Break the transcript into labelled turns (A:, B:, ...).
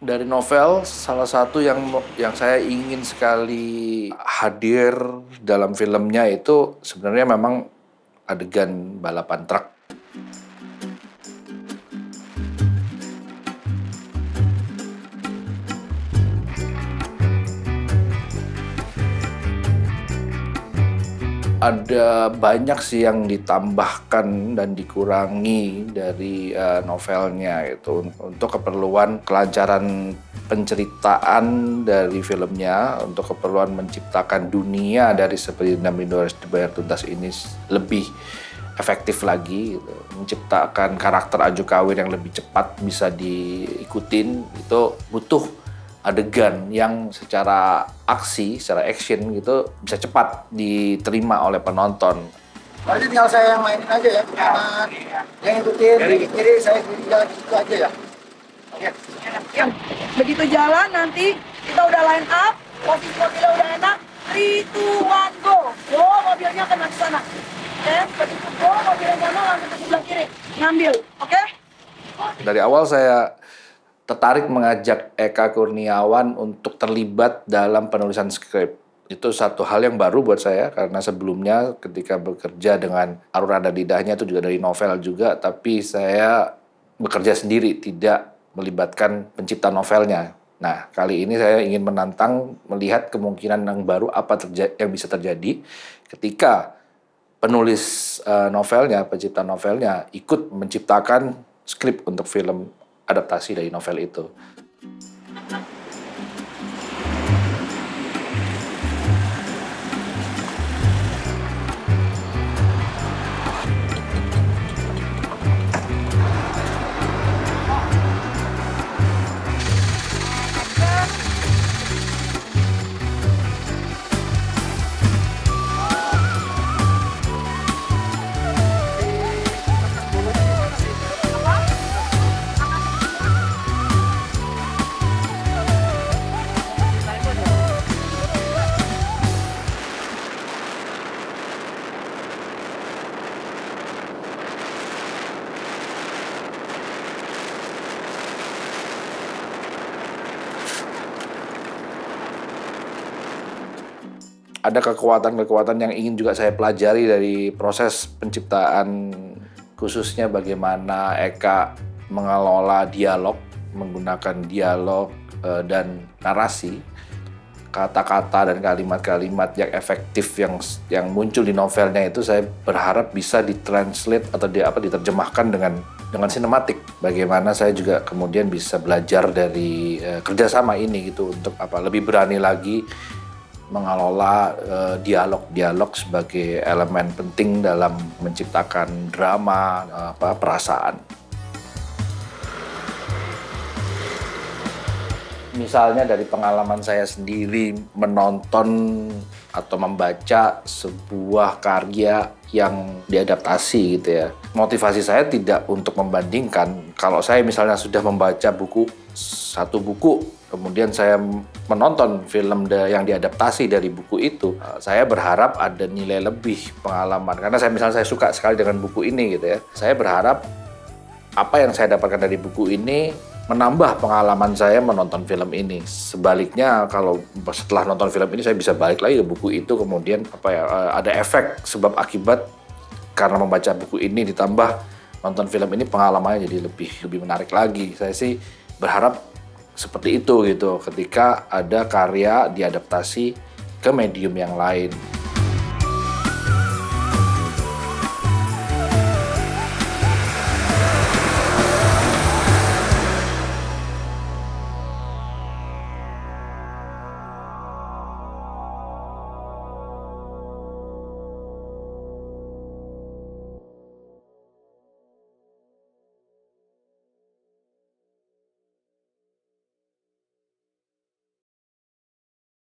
A: Dari novel, salah satu yang saya ingin sekali hadir dalam filmnya itu sebenarnya memang adegan balapan truk. Ada banyak sih yang ditambahkan dan dikurangi dari novelnya itu untuk keperluan kelancaran penceritaan dari filmnya, untuk keperluan menciptakan dunia dari Seperti Dendam Rindu Harus Dibayar Tuntas ini lebih efektif lagi, gitu. Menciptakan karakter Ajo Kawir yang lebih cepat bisa diikutin, itu butuh adegan yang secara aksi, secara action gitu bisa cepat diterima oleh penonton.
B: Berarti tinggal saya yang mainin aja ya, kanan, yang ikutin, kiri, saya kiri jalan gitu aja ya. Oke.
C: Ya, begitu jalan nanti kita udah line up, posisi mobilnya udah enak, 3, 2, 1, go. Go, mobilnya kena ke sana. Oke, begitu go, mobilnya sana langsung ke sebelah kiri, ngambil, oke?
A: Dari awal saya tertarik mengajak Eka Kurniawan untuk terlibat dalam penulisan skrip. Itu satu hal yang baru buat saya, karena sebelumnya ketika bekerja dengan Arura dan Lidahnya itu juga dari novel juga, tapi saya bekerja sendiri, tidak melibatkan pencipta novelnya. Nah, kali ini saya ingin menantang, melihat kemungkinan yang baru apa yang bisa terjadi ketika penulis novelnya, pencipta novelnya ikut menciptakan skrip untuk film adaptasi dari novel itu. Ada kekuatan-kekuatan yang ingin juga saya pelajari dari proses penciptaan, khususnya bagaimana Eka mengelola dialog, menggunakan dialog dan narasi, kata-kata dan kalimat-kalimat yang efektif yang muncul di novelnya itu saya berharap bisa ditranslate atau diterjemahkan dengan sinematik. Bagaimana saya juga kemudian bisa belajar dari kerjasama ini gitu, untuk lebih berani lagi mengelola dialog-dialog sebagai elemen penting dalam menciptakan drama, perasaan. Misalnya dari pengalaman saya sendiri menonton atau membaca sebuah karya yang diadaptasi gitu ya. Motivasi saya tidak untuk membandingkan. Kalau saya misalnya sudah membaca satu buku, kemudian saya menonton film yang diadaptasi dari buku itu, saya berharap ada nilai lebih pengalaman. Karena saya suka sekali dengan buku ini gitu ya. Saya berharap apa yang saya dapatkan dari buku ini menambah pengalaman saya menonton film ini. Sebaliknya, kalau setelah nonton film ini saya bisa balik lagi ke buku itu, kemudian ada efek sebab akibat karena membaca buku ini ditambah nonton film ini, pengalamannya jadi lebih menarik lagi. Saya sih berharap seperti itu gitu ketika ada karya diadaptasi ke medium yang lain.